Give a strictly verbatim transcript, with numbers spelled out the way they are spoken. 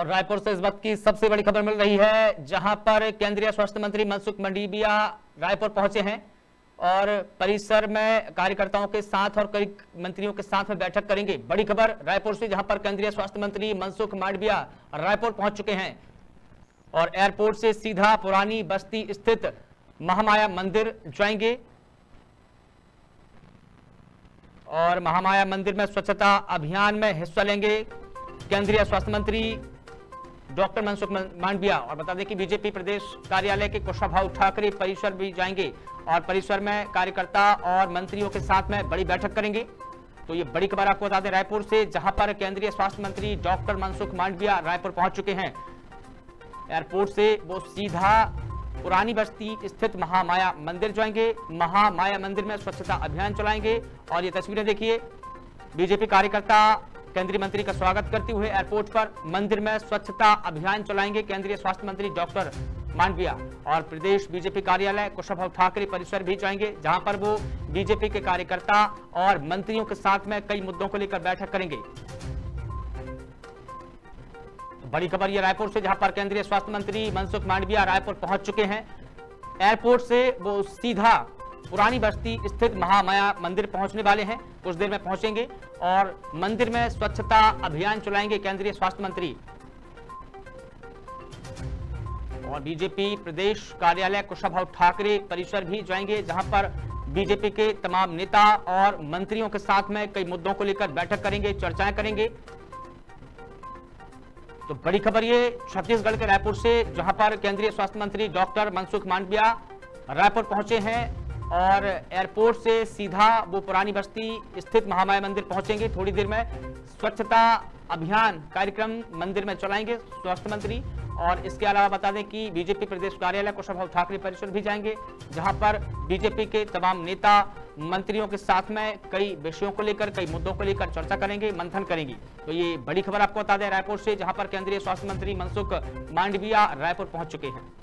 और रायपुर से इस वक्त की सबसे बड़ी खबर मिल रही है, जहां पर केंद्रीय स्वास्थ्य मंत्री मनसुख मंडाविया रायपुर पहुंचे हैं और परिसर में कार्यकर्ताओं के साथ और कई मंत्रियों के साथ में बैठक करेंगे। बड़ी खबर रायपुर से, जहां पर केंद्रीय स्वास्थ्य मंत्री मनसुख मंडाविया रायपुर पहुंच चुके हैं और एयरपोर्ट से सीधा पुरानी बस्ती स्थित महामाया मंदिर जाएंगे और महामाया मंदिर में स्वच्छता अभियान में हिस्सा लेंगे केंद्रीय स्वास्थ्य मंत्री डॉक्टर मनसुख मंडाविया। और बता दें कि बीजेपी प्रदेश कार्यालय के कुशाभाऊ ठाकरे परिसर भी जाएंगे और परिसर में कार्यकर्ता और मंत्रियों के साथ में बड़ी बैठक करेंगे। तो ये बड़ी खबर आपको बता दें रायपुर से, जहां पर केंद्रीय स्वास्थ्य मंत्री डॉक्टर मनसुख मंडाविया रायपुर पहुंच चुके हैं। एयरपोर्ट से वो सीधा पुरानी बस्ती स्थित महामाया मंदिर जाएंगे, महामाया मंदिर में स्वच्छता अभियान चलाएंगे। और ये तस्वीरें देखिए, बीजेपी कार्यकर्ता केंद्रीय मंत्री का स्वागत करते हुए एयरपोर्ट पर मंदिर में स्वच्छता अभियान चलाएंगे केंद्रीय स्वास्थ्य मंत्री डॉक्टर मंडाविया। और प्रदेश बीजेपी कार्यालय कुशाभाऊ ठाकरे परिसर भी जाएंगे, जहां पर वो बीजेपी के कार्यकर्ता और मंत्रियों के साथ में कई मुद्दों को लेकर बैठक करेंगे। बड़ी खबर ये रायपुर से, जहां पर केंद्रीय स्वास्थ्य मंत्री मनसुख मंडाविया रायपुर पहुंच चुके हैं। एयरपोर्ट से वो सीधा पुरानी बस्ती स्थित महामाया मंदिर पहुंचने वाले हैं, कुछ देर में पहुंचेंगे और मंदिर में स्वच्छता अभियान चलाएंगे केंद्रीय स्वास्थ्य मंत्री। और बीजेपी प्रदेश कार्यालय कुशाभाऊ ठाकरे परिसर भी जाएंगे, जहां पर बीजेपी के तमाम नेता और मंत्रियों के साथ में कई मुद्दों को लेकर बैठक करेंगे, चर्चाएं करेंगे। तो बड़ी खबर ये छत्तीसगढ़ के रायपुर से, जहां पर केंद्रीय स्वास्थ्य मंत्री डॉक्टर मनसुख मंडाविया रायपुर पहुंचे हैं और एयरपोर्ट से सीधा वो पुरानी बस्ती स्थित महामाया मंदिर पहुंचेंगे। थोड़ी देर में स्वच्छता अभियान कार्यक्रम मंदिर में चलाएंगे स्वास्थ्य मंत्री। और इसके अलावा बता दें कि बीजेपी प्रदेश कार्यालय कुशाभाऊ ठाकरे परिसर भी जाएंगे, जहां पर बीजेपी के तमाम नेता मंत्रियों के साथ में कई विषयों को लेकर, कई मुद्दों को लेकर चर्चा करेंगे, मंथन करेंगे। तो ये बड़ी खबर आपको बता दें रायपुर से, जहां पर केंद्रीय स्वास्थ्य मंत्री मनसुख मंडाविया रायपुर पहुंच चुके हैं।